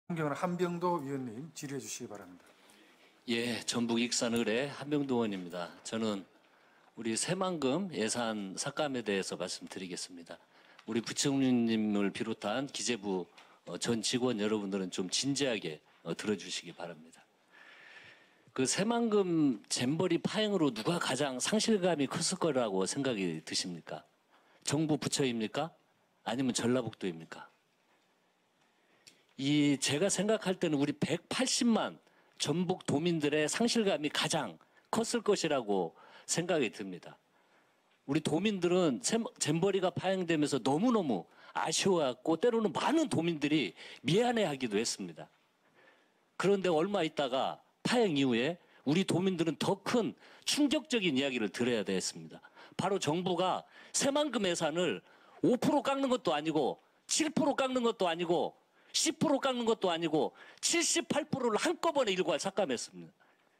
경우는 한병도 위원님 질의해 주시기 바랍니다. 예, 전북 익산 의뢰 한병도 의원입니다. 저는 우리 새만금 예산 삭감에 대해서 말씀드리겠습니다. 우리 부총리님을 비롯한 기재부 전 직원 여러분들은 좀 진지하게 들어주시기 바랍니다. 그 새만금 잼버리 파행으로 누가 가장 상실감이 컸을 거라고 생각이 드십니까? 정부 부처입니까? 아니면 전라북도입니까? 제가 생각할 때는 우리 180만 전북 도민들의 상실감이 가장 컸을 것이라고 생각이 듭니다. 우리 도민들은 잼버리가 파행되면서 너무너무 아쉬워했고 때로는 많은 도민들이 미안해하기도 했습니다. 그런데 얼마 있다가 파행 이후에 우리 도민들은 더 큰 충격적인 이야기를 들어야 되었습니다. 바로 정부가 새만금 예산을 5% 깎는 것도 아니고 7% 깎는 것도 아니고 10% 깎는 것도 아니고 78%를 한꺼번에 일괄 삭감했습니다.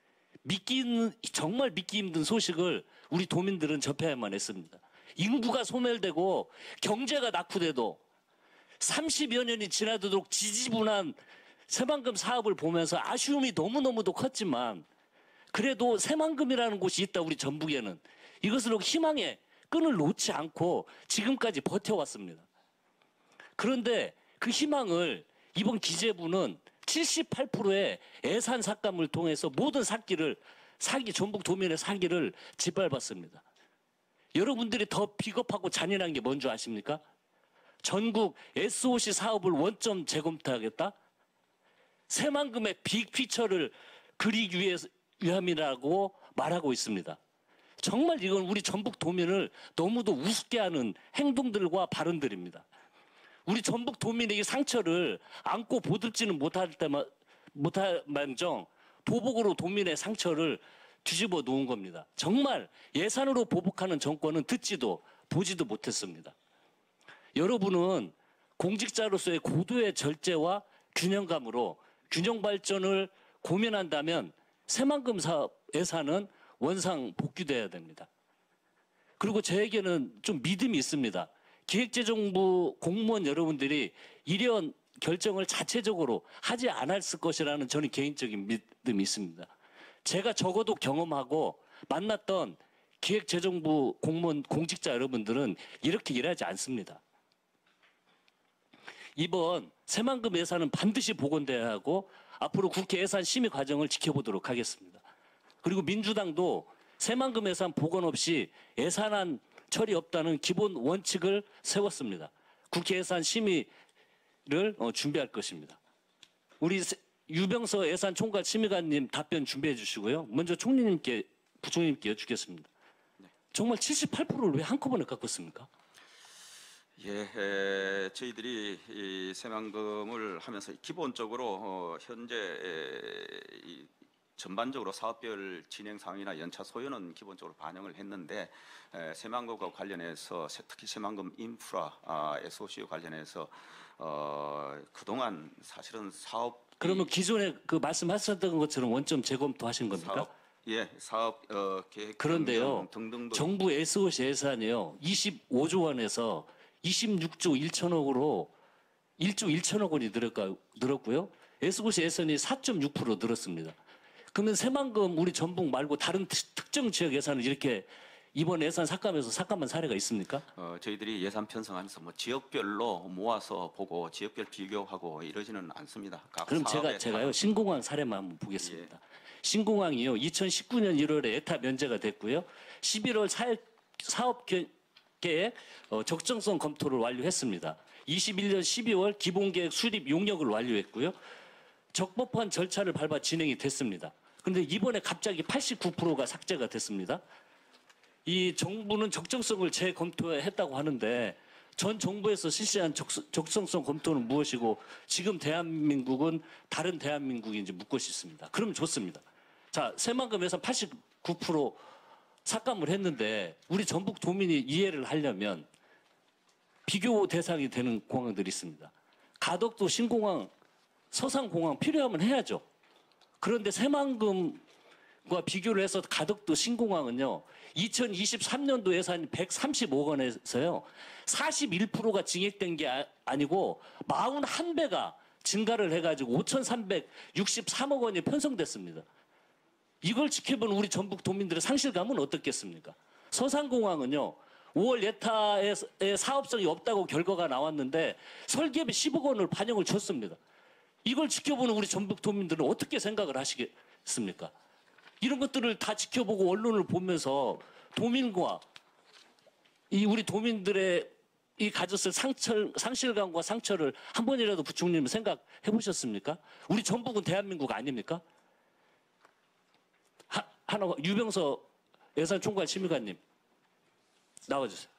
정말 믿기 힘든 소식을 우리 도민들은 접해야만 했습니다. 인구가 소멸되고 경제가 낙후돼도 30여 년이 지나도록 지지분한 새만금 사업을 보면서 아쉬움이 너무너무도 컸지만 그래도 새만금이라는 곳이 있다 우리 전북에는 이것으로 희망의 끈을 놓지 않고 지금까지 버텨왔습니다. 그런데 그 희망을 이번 기재부는 78%의 예산 삭감을 통해서 모든 전북 도민의 사기를 짓밟았습니다. 여러분들이 더 비겁하고 잔인한 게 뭔지 아십니까? 전국 SOC 사업을 원점 재검토하겠다? 새만금의 빅피처를 그리기 위함이라고 말하고 있습니다. 정말 이건 우리 전북 도민을 너무도 우습게 하는 행동들과 발언들입니다. 우리 전북 도민의 이 상처를 안고 보듬지는 못할 만정 보복으로 도민의 상처를 뒤집어 놓은 겁니다. 정말 예산으로 보복하는 정권은 듣지도 보지도 못했습니다. 여러분은 공직자로서의 고도의 절제와 균형감으로 균형 발전을 고민한다면 새만금 사업 예산은 원상 복귀돼야 됩니다. 그리고 저에게는 좀 믿음이 있습니다. 기획재정부 공무원 여러분들이 이런 결정을 자체적으로 하지 않았을 것이라는 저는 개인적인 믿음이 있습니다. 제가 적어도 경험하고 만났던 기획재정부 공무원 공직자 여러분들은 이렇게 일하지 않습니다. 이번 새만금 예산은 반드시 복원돼야 하고 앞으로 국회 예산 심의 과정을 지켜보도록 하겠습니다. 그리고 민주당도 새만금 예산 복원 없이 예산안 처리 없다는 기본 원칙을 세웠습니다. 국회 예산 심의를 준비할 것입니다. 우리 유병서 예산총괄 심의관님 답변 준비해 주시고요. 먼저 총리님께 부총리님께 여쭙겠습니다. 정말 78%를 왜 한꺼번에 깎았습니까? 예, 저희들이 이 새만금을 하면서 기본적으로 현재 전반적으로 사업별 진행 상황이나 연차 소요는 기본적으로 반영을 했는데 새만금과 관련해서 특히 새만금 인프라 SOC 관련해서 그동안 사실은 사업 그러면 기존에 그 말씀하셨던 것처럼 원점 재검토하신 겁니까? 사업 계획 그런데요. 등등도 정부 SOC 예산이요. 25조 원에서 26조 1천억으로 1조 1천억 원이 늘었고요. SOC 예산이 4.6% 늘었습니다. 그러면 새만금 우리 전북 말고 다른 특정 지역 예산을 이렇게 이번 예산 삭감에서 삭감한 사례가 있습니까? 저희들이 예산 편성하면서 뭐 지역별로 모아서 보고 지역별 비교하고 이러지는 않습니다. 그럼 제가요 신공항 사례만 한번 보겠습니다. 예. 신공항이요 2019년 1월에 에타 면제가 됐고요. 11월 사업 계획 적정성 검토를 완료했습니다. 21년 12월 기본계획 수립 용역을 완료했고요. 적법한 절차를 밟아 진행이 됐습니다. 그런데 이번에 갑자기 89%가 삭제가 됐습니다. 이 정부는 적정성을 재검토했다고 하는데 전 정부에서 실시한 적정성 검토는 무엇이고 지금 대한민국은 다른 대한민국인지 묻고 싶습니다. 그럼 좋습니다. 자, 새만금 예산 89% 삭감을 했는데 우리 전북 도민이 이해를 하려면 비교 대상이 되는 공항들이 있습니다. 가덕도 신공항 서산공항 필요하면 해야죠. 그런데 새만금과 비교를 해서 가덕도 신공항은요. 2023년도 예산이 130억 원에서요. 41%가 증액된 게 아니고 41배가 증가를 해가지고 5,363억 원이 편성됐습니다. 이걸 지켜보는 우리 전북 도민들의 상실감은 어떻겠습니까? 서산공항은요, 5월 예타의 사업성이 없다고 결과가 나왔는데 설계비 10억 원을 반영을 줬습니다. 이걸 지켜보는 우리 전북 도민들은 어떻게 생각을 하시겠습니까? 이런 것들을 다 지켜보고 언론을 보면서 도민과 이 우리 도민들의 이 가졌을 상실감과 상처를 한 번이라도 부총님 생각해 보셨습니까? 우리 전북은 대한민국 아닙니까? 하나 유병서 예산총괄 심의관님 나와주세요.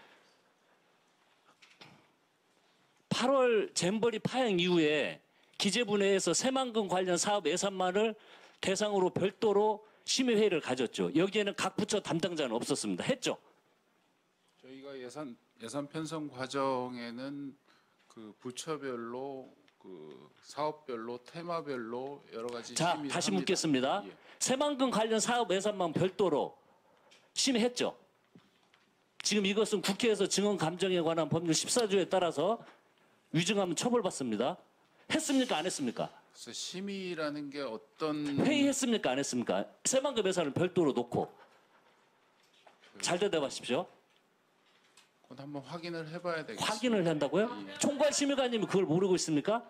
8월 잼버리 파행 이후에 기재부내에서 새만금 관련 사업 예산만을 대상으로 별도로 심의회의를 가졌죠. 여기에는 각 부처 담당자는 없었습니다. 했죠? 저희가 예산 편성 과정에는 그 부처별로 그 사업별로 테마별로 여러 가지 자, 심의를 다시 합니다. 묻겠습니다. 예. 새만금 관련 사업 예산만 별도로 심의했죠? 지금 이것은 국회에서 증언 감정에 관한 법률 14조에 따라서 위증하면 처벌받습니다. 했습니까? 안 했습니까? 그래서 심의라는 게 어떤 회의했습니까? 안 했습니까? 새만금 예산을 별도로 놓고 잘 대답하십시오. 그건 한번 확인을 해봐야 되겠습니다. 확인을 한다고요? 총괄 심의관님이 그걸 모르고 있습니까?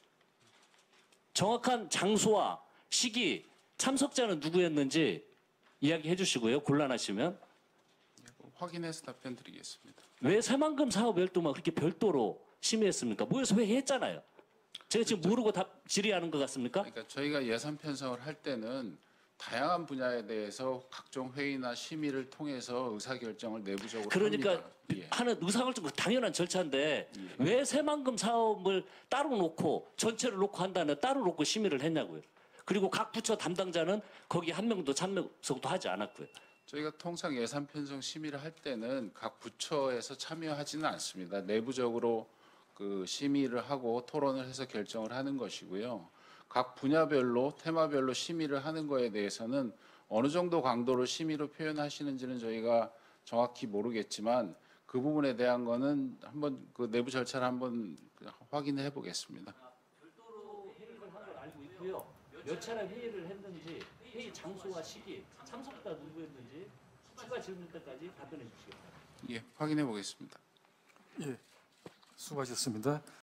정확한 장소와 시기, 참석자는 누구였는지 이야기해 주시고요. 곤란하시면. 확인해서 답변드리겠습니다. 왜 새만금 사업 별도만 그렇게 별도로 심의했습니까? 모여서 회의했잖아요. 제가 지금 모르고 답 질의하는 것 같습니까? 그러니까 저희가 예산 편성을 할 때는 다양한 분야에 대해서 각종 회의나 심의를 통해서 의사결정을 내부적으로 그러니까 합니다. 예. 하는 의사결정 당연한 절차인데 왜 새만금 사업을 따로 놓고 전체를 놓고 한다는 따로 놓고 심의를 했냐고요. 그리고 각 부처 담당자는 거기 한 명도 참석도 하지 않았고요. 저희가 통상 예산 편성 심의를 할 때는 각 부처에서 참여하지는 않습니다. 내부적으로 그 심의를 하고 토론을 해서 결정을 하는 것이고요. 각 분야별로 테마별로 심의를 하는 거에 대해서는 어느 정도 강도로 심의로 표현하시는지는 저희가 정확히 모르겠지만 그 부분에 대한 거는 한번 그 내부 절차를 한번 확인해 보겠습니다. 별도로 회의를 한 걸 알고 있고요. 몇 차례 회의를 했는지 회의 장소와 시기, 참석자 누구였는지 추가 질문 때까지 답변해 주시기 바랍니다. 예, 확인해 보겠습니다. 예, 수고하셨습니다.